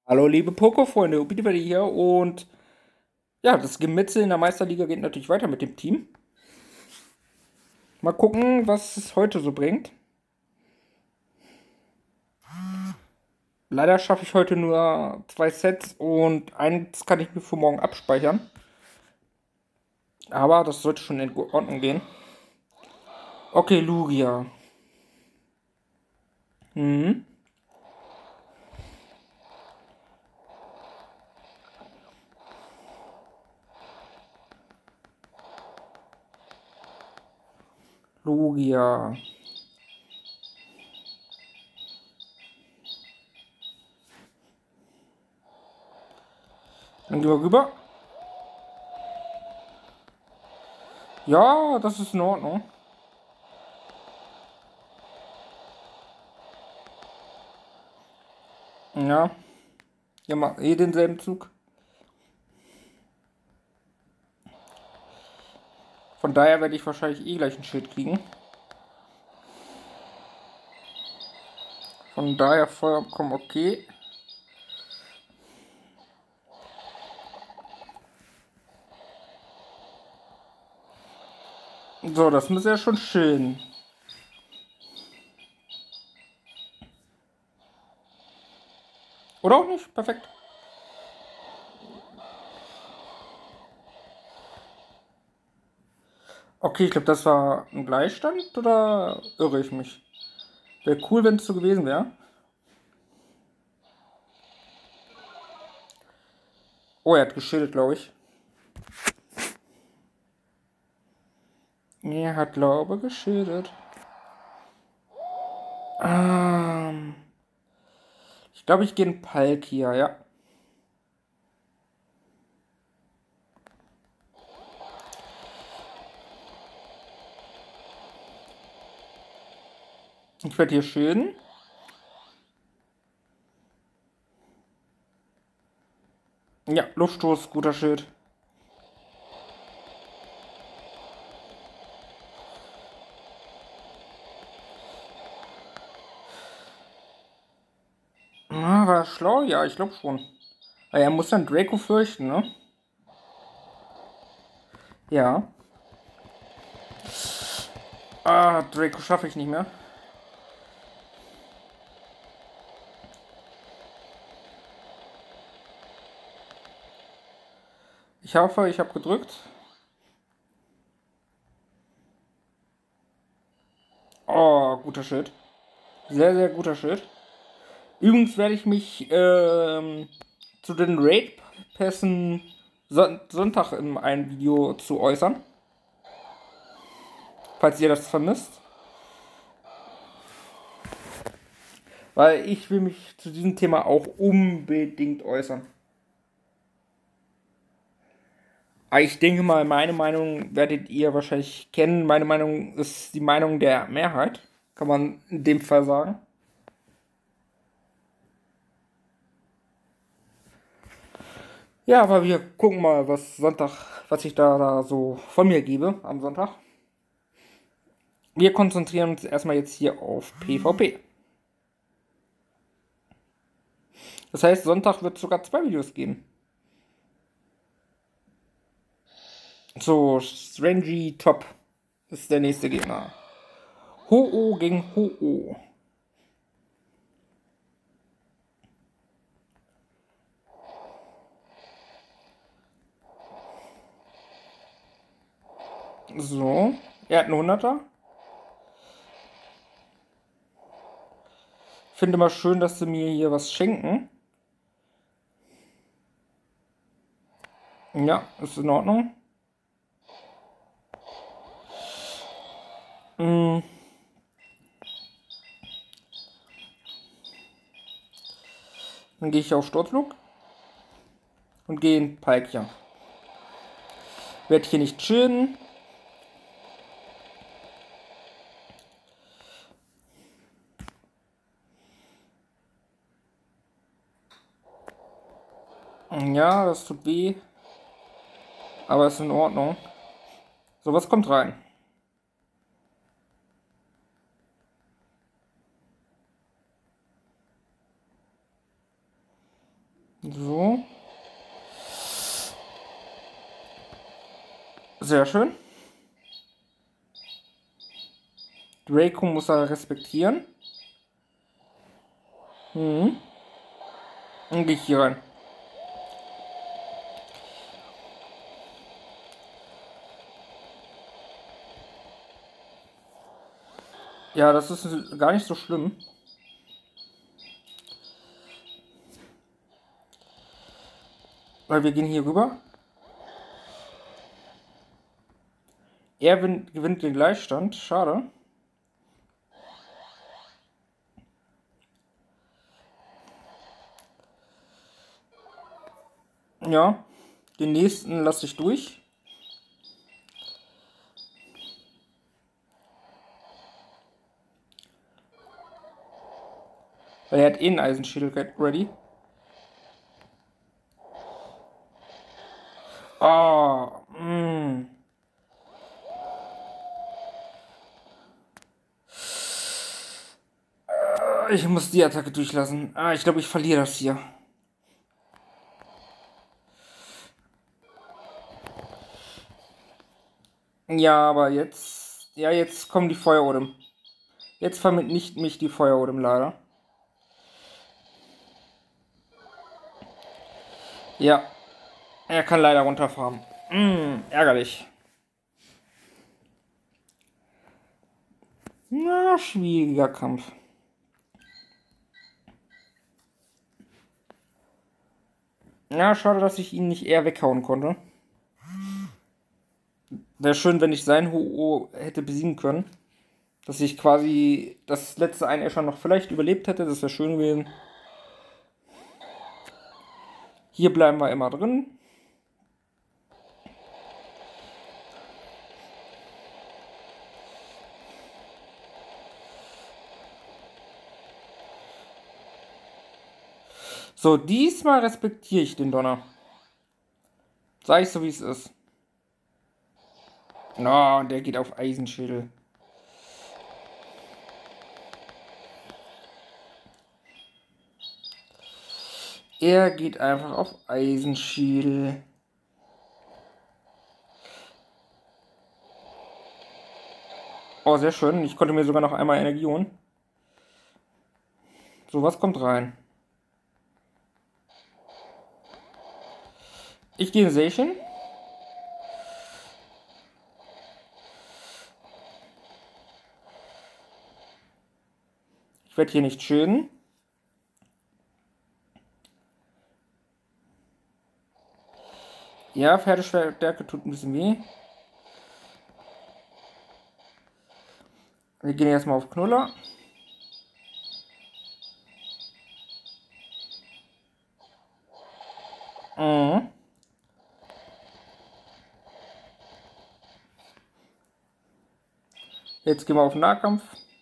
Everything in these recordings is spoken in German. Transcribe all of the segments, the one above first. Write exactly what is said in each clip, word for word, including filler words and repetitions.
Hallo liebe Pokéfreunde, Upidibidi hier und ja, das Gemetzel in der Meisterliga geht natürlich weiter mit dem Team. Mal gucken, was es heute so bringt. Leider schaffe ich heute nur zwei Sets und eins kann ich mir für morgen abspeichern. Aber das sollte schon in Ordnung gehen. Okay, Lugia. Mhm. Lugia. Dann gehen wir rüber. Ja, das ist in Ordnung. Ja. Ja, mal eh denselben Zug. Von daher werde ich wahrscheinlich eh gleich ein Schild kriegen. Von daher vollkommen okay. So, das ist ja schon schön. Oder auch nicht? Perfekt. Okay, ich glaube, das war ein Gleichstand oder irre ich mich? Wäre cool, wenn es so gewesen wäre. Oh, er hat geschildert, glaube ich. Er hat, glaube ich, geschildert. Ähm, ich glaube, ich gehe in Palkia, ja. Ich werde hier schilden. Ja, Luftstoß, guter Schild. Ah, war das schlau? Ja, ich glaube schon. Aber er muss dann Draco fürchten, ne? Ja. Ah, Draco schaffe ich nicht mehr. Ich hoffe, ich habe gedrückt. Oh, guter Schild. Sehr, sehr guter Schild. Übrigens werde ich mich ähm, zu den Raid-Pässen Son Sonntag in einem Video zu äußern. Falls ihr das vermisst. Weil ich will mich zu diesem Thema auch unbedingt äußern. Aber ich denke mal, meine Meinung werdet ihr wahrscheinlich kennen. Meine Meinung ist die Meinung der Mehrheit. Kann man in dem Fall sagen. Ja, aber wir gucken mal, was Sonntag, was ich da, da so von mir gebe am Sonntag. Wir konzentrieren uns erstmal jetzt hier auf PvP. Das heißt, Sonntag wird es sogar zwei Videos geben. So, Strangy Top ist der nächste Gegner. Ho-Oh gegen Ho-Oh. So, er hat einen Hunderter. Finde mal schön, dass sie mir hier was schenken. Ja, ist in Ordnung. Mm. Dann gehe ich auf Sturzflug und gehe in Palkia. Werde hier nicht chillen. Ja, das tut weh. Aber ist in Ordnung. So, was kommt rein? Sehr schön. Draco muss er respektieren. Mhm. Dann gehe ich hier rein. Ja, das ist gar nicht so schlimm. Weil wir gehen hier rüber. Er gewinnt den Gleichstand. Schade. Ja. Den nächsten lasse ich durch. Weil er hat eh einen Eisenschädel ready. Oh, mh. Ich muss die Attacke durchlassen. Ah, ich glaube, ich verliere das hier. Ja, aber jetzt... Ja, jetzt kommen die Feuerodem. Jetzt vernichtet mich die Feuerodem leider. Ja. Er kann leider runterfahren. Mm, ärgerlich. Na, schwieriger Kampf. Ja, schade, dass ich ihn nicht eher weghauen konnte. Wäre schön, wenn ich sein Ho-Oh hätte besiegen können. Dass ich quasi das letzte Einäscher noch vielleicht überlebt hätte. Das wäre schön gewesen. Hier bleiben wir immer drin. So, diesmal respektiere ich den Donner. Sag ich so, wie es ist. Oh, der geht auf Eisenschädel. Er geht einfach auf Eisenschädel. Oh, sehr schön. Ich konnte mir sogar noch einmal Energie holen. So, was kommt rein? Ich gehe in Station. Ich werde hier nicht schön. Ja, Pferdestärke tut ein bisschen weh. Wir gehen erstmal auf Knuller. Mhm. Jetzt gehen wir auf Nahkampf.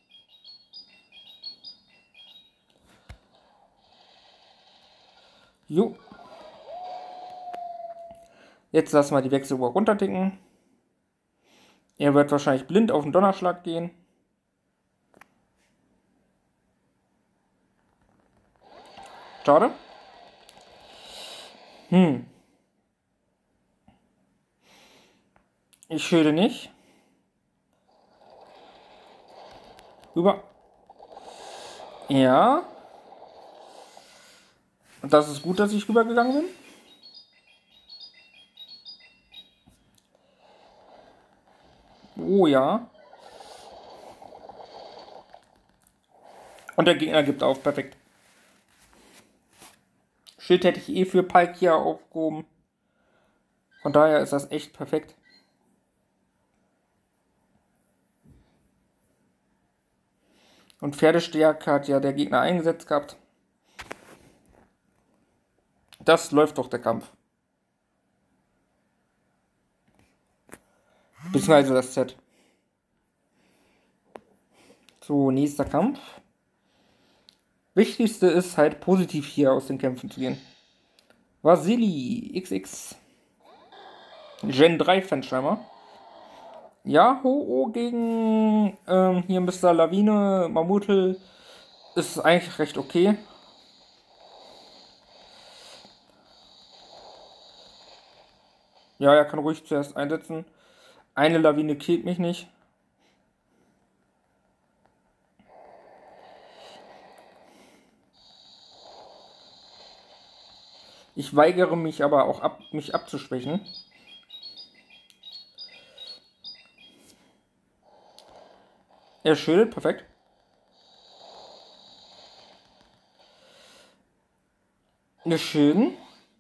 Jo. Jetzt lassen wir die Wechseluhr runterticken. Er wird wahrscheinlich blind auf den Donnerschlag gehen. Schade. Hm. Ich schilde nicht. Rüber. Ja. Und das ist gut, dass ich rübergegangen bin. Oh ja. Und der Gegner gibt auf. Perfekt. Schild hätte ich eh für Pike hier aufgehoben. Von daher ist das echt perfekt. Und Pferdestärke hat ja der Gegner eingesetzt gehabt. Das läuft doch der Kampf. Beziehungsweise das Set. So, nächster Kampf. Wichtigste ist halt positiv hier aus den Kämpfen zu gehen. Vasili X X. Gen drei Fanschreiber. Ja, Ho-Oh gegen ähm, hier Mister Lawine, Mammutel ist eigentlich recht okay. Ja, er kann ruhig zuerst einsetzen. Eine Lawine killt mich nicht. Ich weigere mich aber auch, ab, mich abzuschwächen. Er schildert, perfekt. Eine Schilden.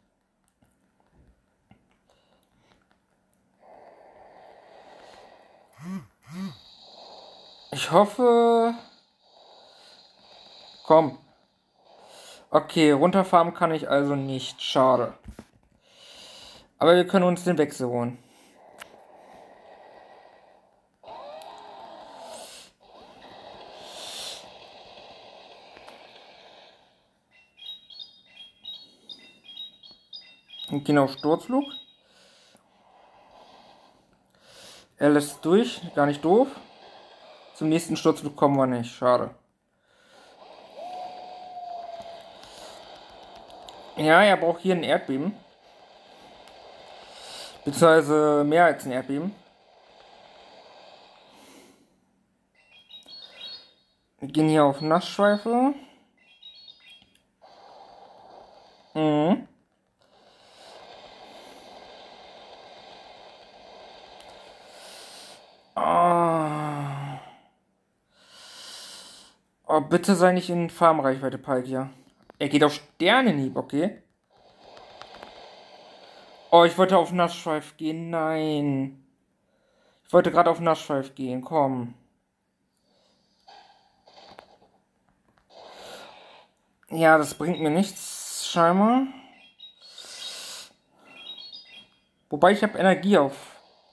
Ich hoffe... Komm. Okay, runterfahren kann ich also nicht. Schade. Aber wir können uns den Wechsel holen. Und gehen auf Sturzflug. Er lässt durch, gar nicht doof. Zum nächsten Sturzflug kommen wir nicht, schade. Ja, er braucht hier ein Erdbeben. Beziehungsweise mehr als ein Erdbeben. Wir gehen hier auf Nassschweife. Mhm. Oh. Oh, bitte sei nicht in Farmreichweite, Palkia. Er geht auf Sternenhieb, okay. Oh, ich wollte auf Nassschweif gehen. Nein. Ich wollte gerade auf Nassschweif gehen. Komm. Ja, das bringt mir nichts, scheinbar. Wobei ich habe Energie auf.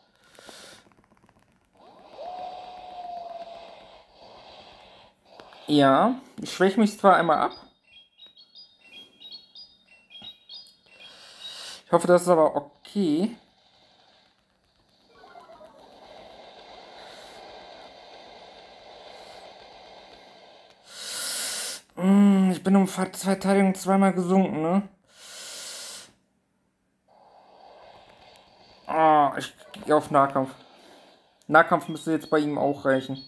Ja, ich schwäche mich zwar einmal ab. Ich hoffe, das ist aber okay. Hm, ich bin um Verteidigung zweimal gesunken, ne? Ah, ich gehe auf Nahkampf. Nahkampf müsste jetzt bei ihm auch reichen.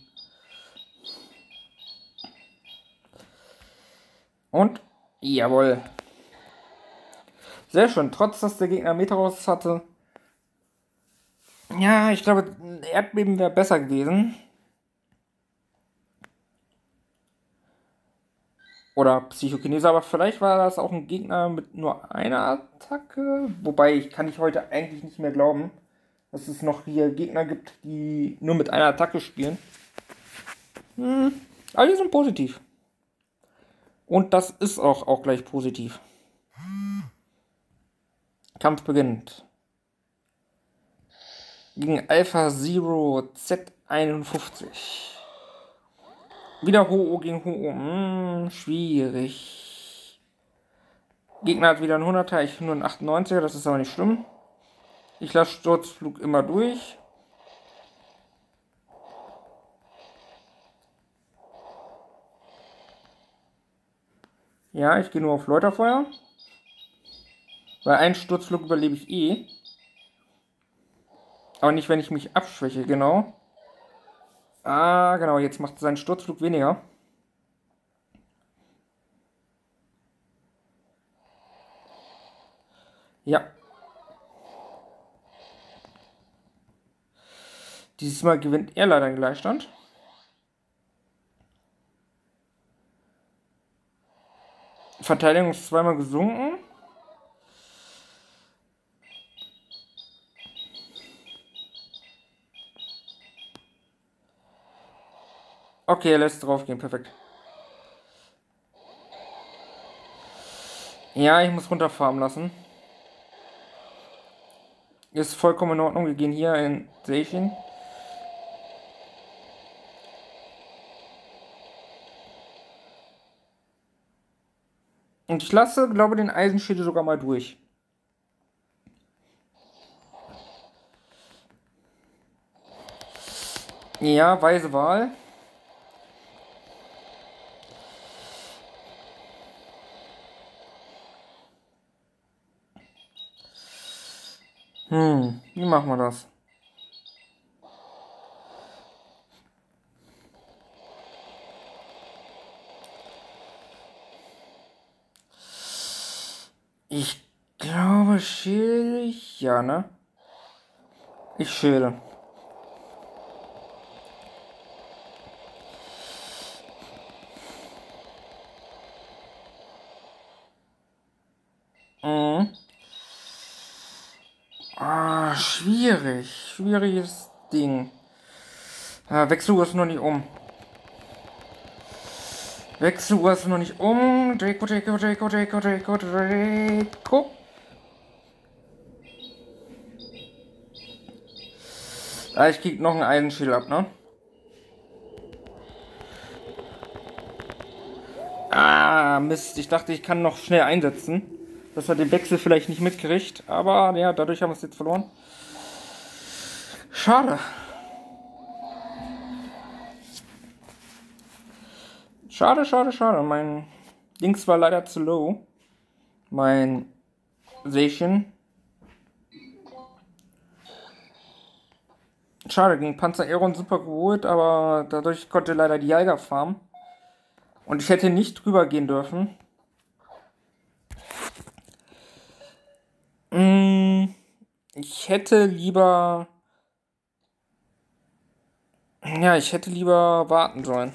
Und? Jawohl. Sehr schön. Trotz, dass der Gegner Metaros hatte. Ja, ich glaube, ein Erdbeben wäre besser gewesen. Oder Psychokinese, aber vielleicht war das auch ein Gegner mit nur einer Attacke. Wobei, ich kann ich heute eigentlich nicht mehr glauben, dass es noch hier Gegner gibt, die nur mit einer Attacke spielen. Hm, aber die sind positiv. Und das ist auch, auch gleich positiv. Kampf beginnt. Gegen Alpha Zero Z einundfünfzig. Wieder Ho-Oh gegen Ho-Oh. Hm, schwierig. Gegner hat wieder einen hunderter, ich nur einen achtundneunziger, das ist aber nicht schlimm. Ich lasse Sturzflug immer durch. Ja, ich gehe nur auf Läuterfeuer. Weil einen Sturzflug überlebe ich eh. Aber nicht, wenn ich mich abschwäche, genau. Ah, genau, jetzt macht sein Sturzflug weniger. Ja. Dieses Mal gewinnt er leider den Gleichstand. Verteidigung ist zweimal gesunken. Okay, er lässt drauf gehen, perfekt. Ja, ich muss runterfarmen lassen. Ist vollkommen in Ordnung. Wir gehen hier in Seishin. Und ich lasse, glaube ich, den Eisenschädel sogar mal durch. Ja, weise Wahl. Hm, wie machen wir das? Ich glaube, schäle ich. Ja, ne? Ich schäle. Mhm. Ah, schwierig. Schwieriges Ding. Ja, Wechseluhr ist noch nicht um. Wechseluhr ist noch nicht um. Draco, Draco, Draco, Draco, Draco, Draco. Ah, ich krieg noch ein Eisenschild ab, ne? Ah, Mist. Ich dachte, ich kann noch schnell einsetzen. Dass er den Wechsel vielleicht nicht mitkriegt. Aber ja, dadurch haben wir es jetzt verloren. Schade. Schade, schade, schade. Mein Dings war leider zu low. Mein Sechen. Schade, gegen Panzer Aeron super geholt, aber dadurch konnte leider die Jäger farmen. Und ich hätte nicht drüber gehen dürfen. Mm, ich hätte lieber... Ja, ich hätte lieber warten sollen.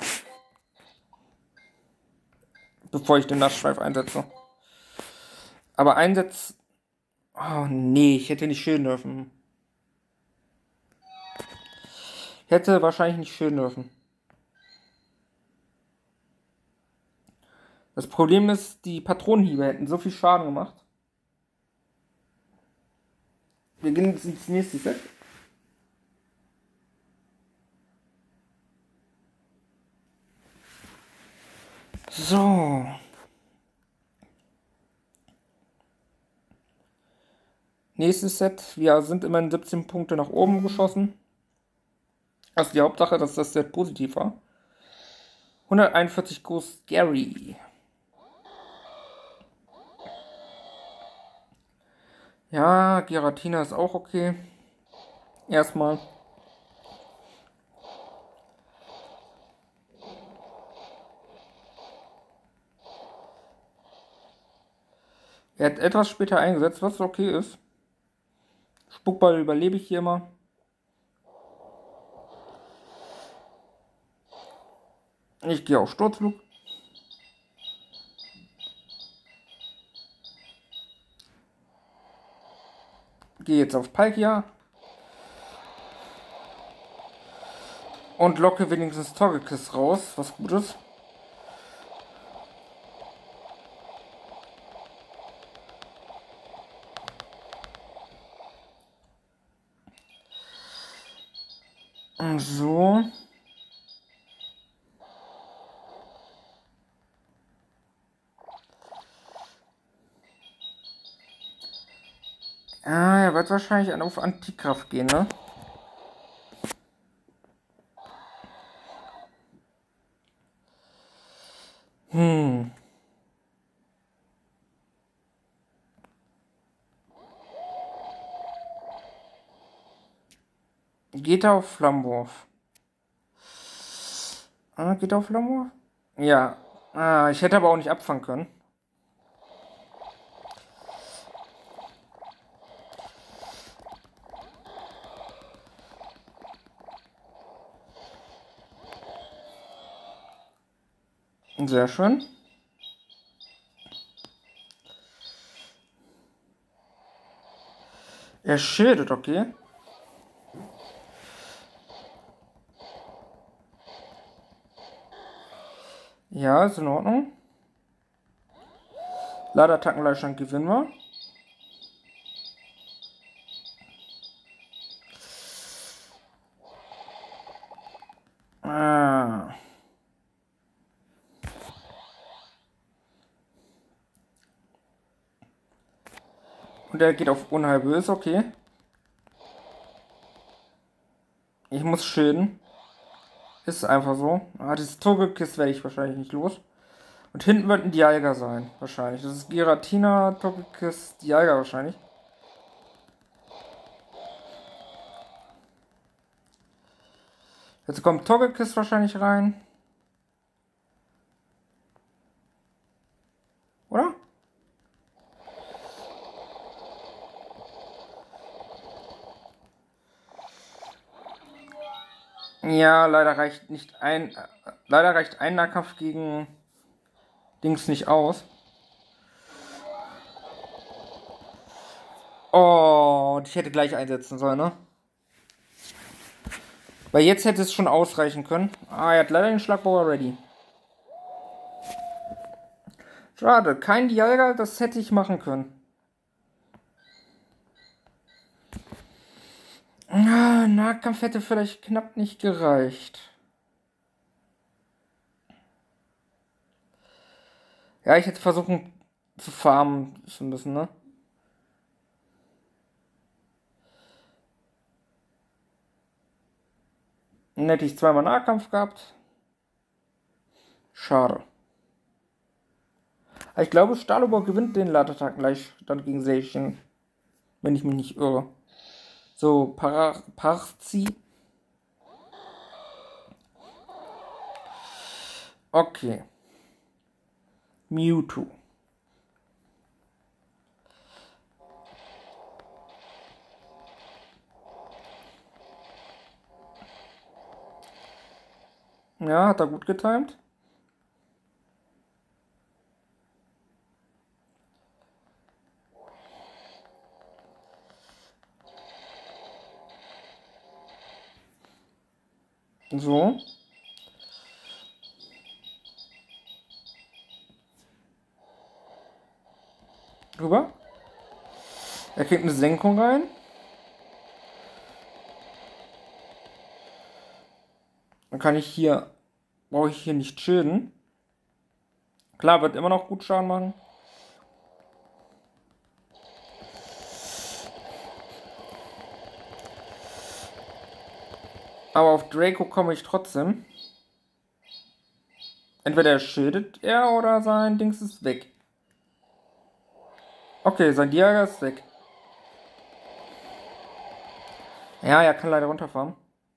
Bevor ich den Nachtschweif einsetze. Aber einsetz... Oh nee, ich hätte nicht schön dürfen. Ich hätte wahrscheinlich nicht schön dürfen. Das Problem ist, die Patronenhiebe hätten so viel Schaden gemacht. Wir gehen jetzt ins nächste Set. So. Nächstes Set. Wir sind immerhin siebzehn Punkte nach oben geschossen. Das ist die Hauptsache, dass das Set positiv war. hunderteinundvierzig Ghost Gary. Ja, Giratina ist auch okay. Erstmal. Er hat etwas später eingesetzt, was okay ist. Spuckball überlebe ich hier immer. Ich gehe auf Sturzflug. Gehe jetzt auf Palkia. Und locke wenigstens Togekiss raus, was gut ist. So. Ah, er wird wahrscheinlich auf Antikraft gehen, ne? Hm. Geht er auf Flammenwurf? Ah, geht er auf Flammenwurf? Ja. Ah, ich hätte aber auch nicht abfangen können. Sehr schön. Er schildet, okay. Ja, ist in Ordnung. Laderattackenleitstand gewinnen wir. Ah. Und er geht auf unheilbös, okay. Ich muss schilden. Ist einfach so. Ah, dieses Togekiss werde ich wahrscheinlich nicht los. Und hinten wird ein Dialga sein, wahrscheinlich. Das ist Giratina, Togekiss, Dialga wahrscheinlich. Jetzt kommt Togekiss wahrscheinlich rein. Oder? Ja, leider reicht nicht ein. Äh, leider reicht ein Nahkampf gegen Dings nicht aus. Oh, ich hätte gleich einsetzen sollen, ne? Weil jetzt hätte es schon ausreichen können. Ah, er hat leider den Schlagbauer ready. Schade, kein Dialga, das hätte ich machen können. Ah, Nahkampf hätte vielleicht knapp nicht gereicht. Ja, ich hätte versuchen zu farmen so ein bisschen, ne? Dann hätte ich zweimal Nahkampf gehabt. Schade. Aber ich glaube, Stahlobor gewinnt den Latattack gleich dann gegen Seishin. Wenn ich mich nicht irre. So, Par Parzi. Okay. Mewtwo. Ja, hat er gut getimt. So. Rüber. Er kriegt eine Senkung rein. Dann kann ich hier, brauche ich hier nicht schilden. Klar, wird immer noch gut Schaden machen. Aber auf Draco komme ich trotzdem. Entweder er schildet er oder sein Dings ist weg. Okay, sein Dialga ist weg. Ja, er kann leider runterfahren.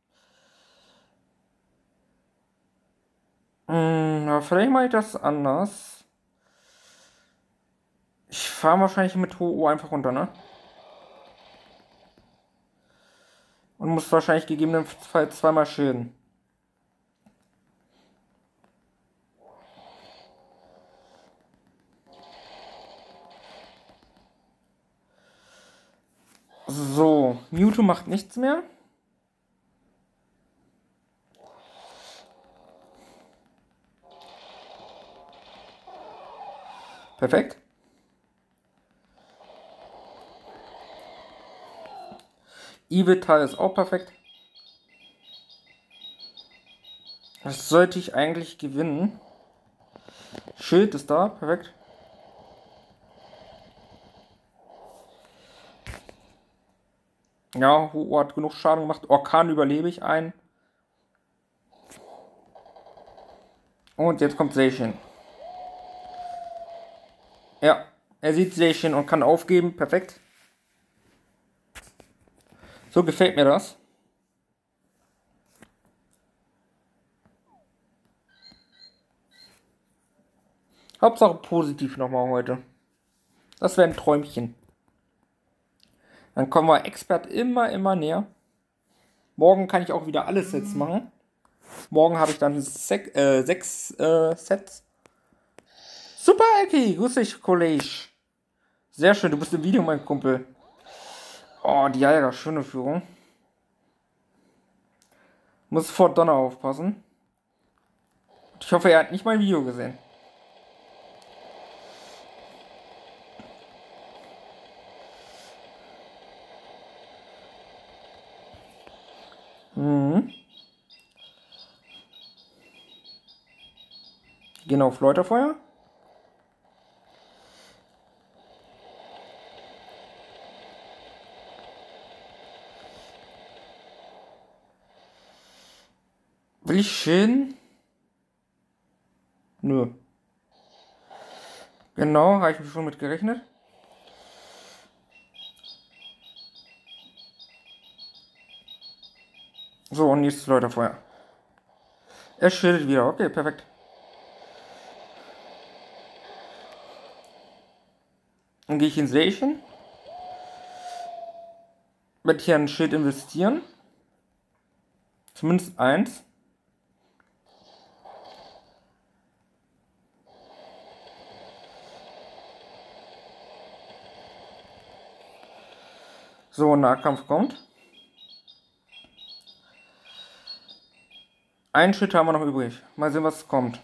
Hm, aber vielleicht mache ich das anders. Ich fahre wahrscheinlich mit Ho-Oh einfach runter, ne? Und muss wahrscheinlich gegebenenfalls zweimal schilden. So, Mewtwo macht nichts mehr. Perfekt. Yveltal ist auch perfekt. Das sollte ich eigentlich gewinnen. Schild ist da, perfekt. Ja, Ho-Oh hat genug Schaden gemacht. Orkan überlebe ich ein. Und jetzt kommt Seishin. Ja, er sieht Seishin und kann aufgeben. Perfekt. So gefällt mir das. Hauptsache positiv nochmal heute. Das wäre ein Träumchen. Dann kommen wir Expert immer, immer näher. Morgen kann ich auch wieder alle Sets machen. Morgen habe ich dann sech, äh, sechs äh, Sets. Super, Eki. Grüß dich, Kollege. Sehr schön, du bist im Video, mein Kumpel. Oh, die Dialga, schöne Führung. Muss vor Donner aufpassen. Ich hoffe, er hat nicht mein Video gesehen. Mhm. Gehen auf Läuterfeuer. Will ich schön? Nö. Genau, habe ich mich schon mit gerechnet. So, und nächstes Läuterfeuer. Er schildet wieder. Okay, perfekt. Dann gehe ich in Seishin. Werde hier ein Schild investieren. Zumindest eins. So, Nahkampf kommt. Einen Schritt haben wir noch übrig. Mal sehen, was kommt.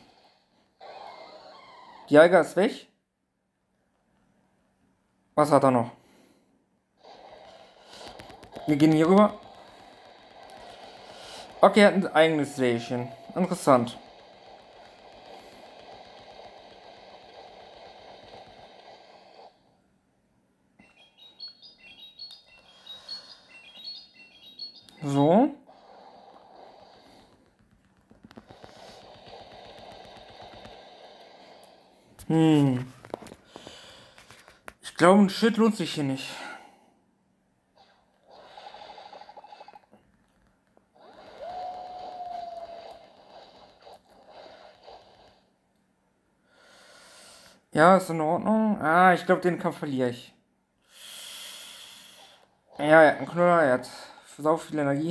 Die Jäger ist weg. Was hat er noch? Wir gehen hier rüber. Okay, er hat ein eigenes Station. Interessant. So. Hm. Ich glaube, ein Shit lohnt sich hier nicht. Ja, ist in Ordnung. Ah, ich glaube, den Kampf verliere ich. Ja, er hat einen Knüller, er hat sau viel Energie.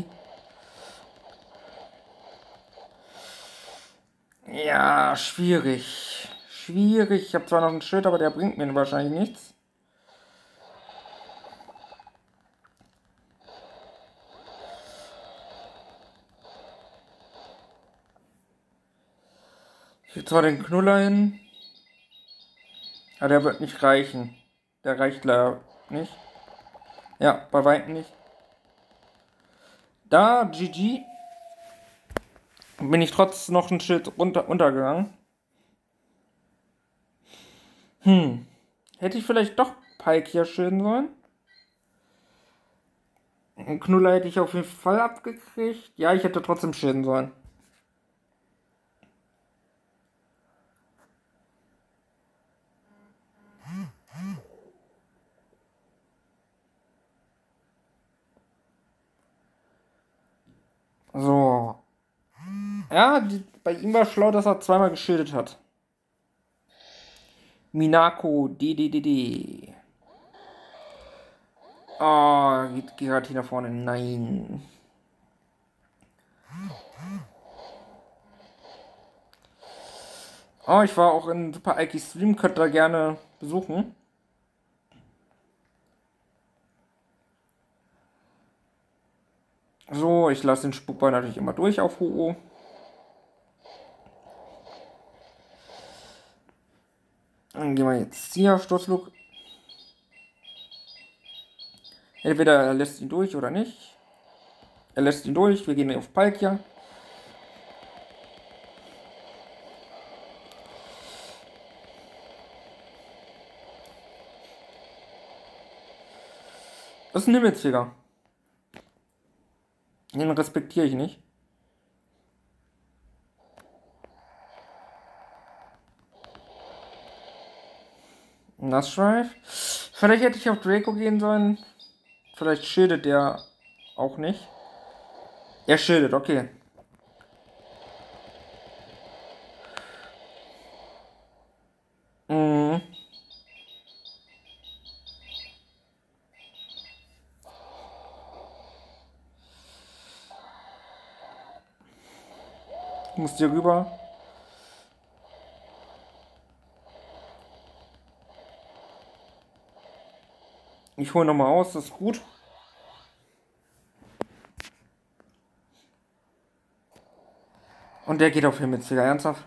Ja, schwierig. Schwierig. Ich habe zwar noch ein Schild, aber der bringt mir wahrscheinlich nichts. Ich will zwar den Knuller hin, aber der wird nicht reichen. Der reicht leider nicht. Ja, bei weitem nicht. Da, G G. Bin ich trotz noch ein Schild runter, untergegangen. Hm. Hätte ich vielleicht doch Pike hier schilden sollen? Einen Knuller hätte ich auf jeden Fall abgekriegt. Ja, ich hätte trotzdem schilden sollen. So. Ja, die, bei ihm war schlau, dass er zweimal geschildet hat. Minako, D D D D. Oh, geht Giratina vorne. Nein. Oh, ich war auch in Super Ike Stream, könnt ihr gerne besuchen. So, ich lasse den Spukball natürlich immer durch auf Ho-Oh. Dann gehen wir jetzt hier auf Sturzflug. Entweder er lässt ihn durch oder nicht. Er lässt ihn durch, wir gehen auf Palkia. Das ist ein Himmelsfeger. Den respektiere ich nicht. Nassstrife. Vielleicht hätte ich auf Draco gehen sollen. Vielleicht schildet der auch nicht. Er schildet, okay. Mhm. Ich muss hier rüber. Ich hole nochmal aus, das ist gut. Und der geht auf Himmelsfeger, ernsthaft?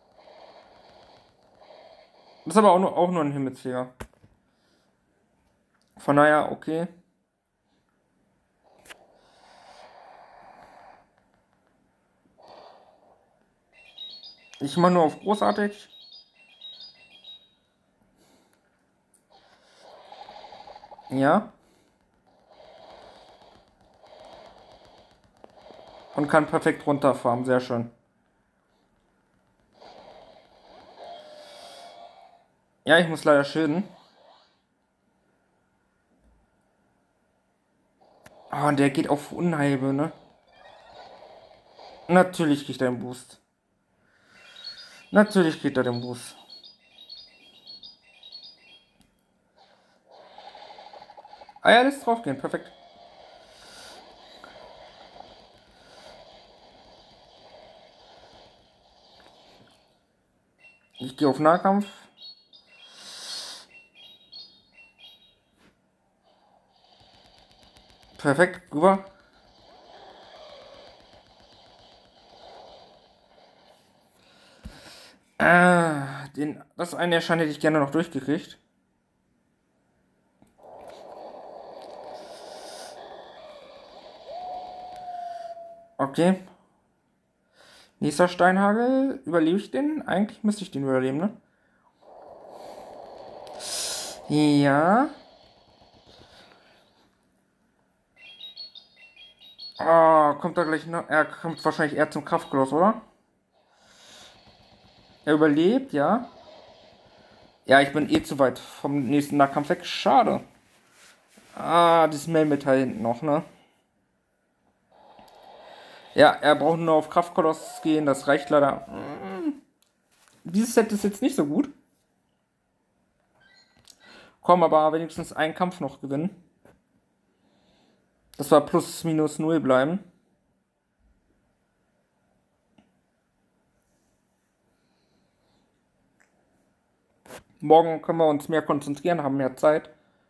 Das ist aber auch nur, auch nur ein Himmelsfeger. Von daher, okay. Ich mache nur auf großartig. Ja. Und kann perfekt runterfahren, sehr schön. Ja, ich muss leider schilden. Ah, oh, und der geht auf Unheilbe, ne? Natürlich kriegt er den Boost. Natürlich kriegt er den Boost. Ah ja, lässt draufgehen, perfekt. Ich gehe auf Nahkampf. Perfekt, rüber. Ah, den, das eine Erschein hätte ich gerne noch durchgekriegt. Okay. Nächster Steinhagel. Überlebe ich den? Eigentlich müsste ich den überleben, ne? Ja. Oh, kommt da gleich noch. Er kommt wahrscheinlich eher zum Kraftkoloss, oder? Er überlebt, ja. Ja, ich bin eh zu weit vom nächsten Nahkampf weg. Schade. Ah, das Melmetall hinten noch, ne? Ja, er braucht nur auf Kraftkoloss gehen. Das reicht leider. Dieses Set ist jetzt nicht so gut. Komm, aber wenigstens einen Kampf noch gewinnen. Das war plus minus null bleiben. Morgen können wir uns mehr konzentrieren, haben mehr Zeit.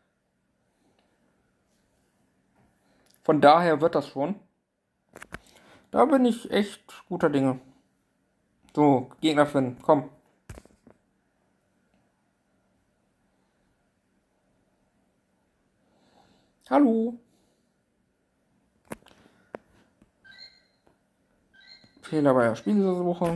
Von daher wird das schon. Da bin ich echt guter Dinge. So, Gegner finden, komm. Hallo. Fehler bei der Spielsuche.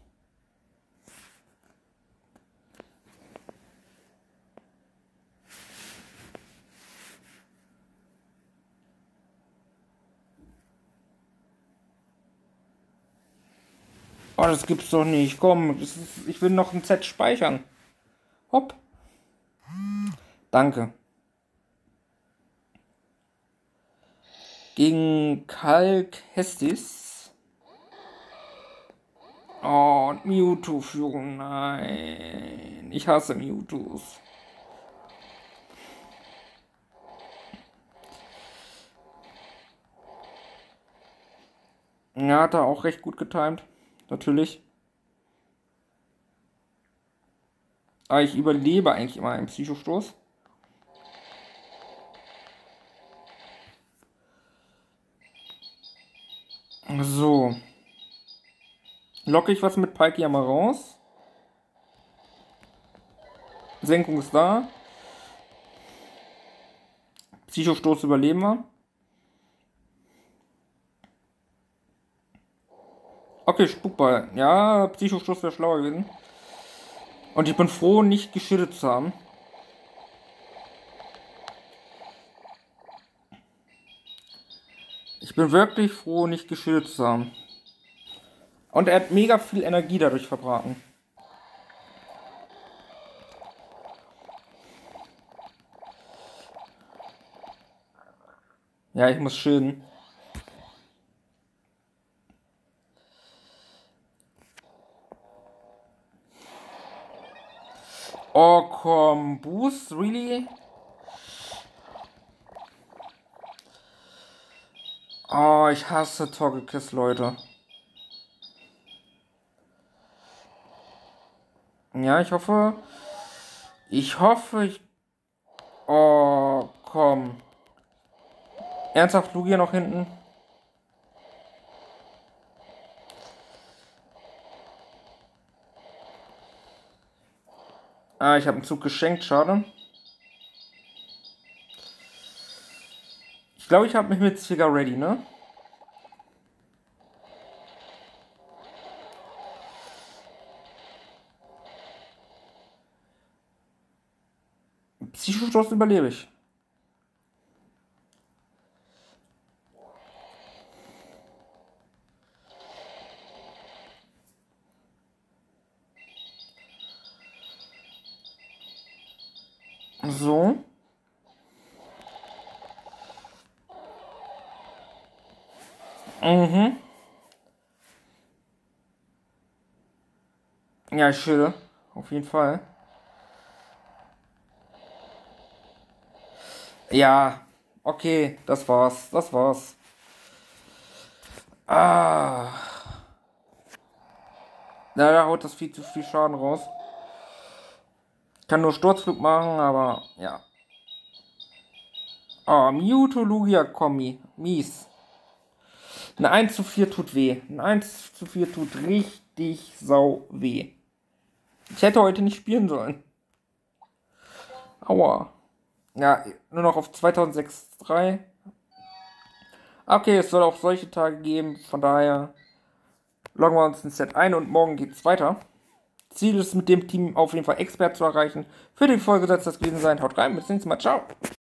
Oh, das gibt's doch nicht. Komm, das ist, ich will noch ein Set speichern. Hopp. Danke. Gegen Kalk Hestis. Oh, und Mewtwo-Führung. Nein. Ich hasse Mewtwo's. Ja, hat er auch recht gut getimt. Natürlich. Aber ich überlebe eigentlich immer einen Psychostoß. So. Locke ich was mit Palkia mal raus. Senkung ist da. Psychostoß überleben wir. Okay, Spukball. Ja, Psychostoß wäre schlauer gewesen. Und ich bin froh, nicht geschüttet zu haben. Ich bin wirklich froh, nicht geschüttet zu haben. Und er hat mega viel Energie dadurch verbraten. Ja, ich muss schilden. Oh komm, Boost, really? Oh, ich hasse Togekiss, Leute. Ja, ich hoffe. Ich hoffe, ich. Oh, komm. Ernsthaft, Lugia noch hinten? Ah, ich habe einen Zug geschenkt, schade. Ich glaube, ich habe mich mit Zwicker ready, ne? Psychostoß überlebe ich. So. Mhm. Ja, ich schilde. Auf jeden Fall. Ja. Okay, das war's. Das war's. Ah. Ja, da haut das viel zu viel Schaden raus. Kann nur Sturzflug machen, aber ja. Oh, Mewtwo Lugia Kombi. Mies. Eine eins zu vier tut weh. Eine eins zu vier tut richtig sau weh. Ich hätte heute nicht spielen sollen. Aua. Ja, nur noch auf zweitausendsechshundertdrei. Okay, es soll auch solche Tage geben. Von daher loggen wir uns ins Set ein und morgen geht's weiter. Ziel ist mit dem Team auf jeden Fall Expert zu erreichen. Für die Folge soll es das gewesen sein. Haut rein, bis zum nächsten Mal. Ciao.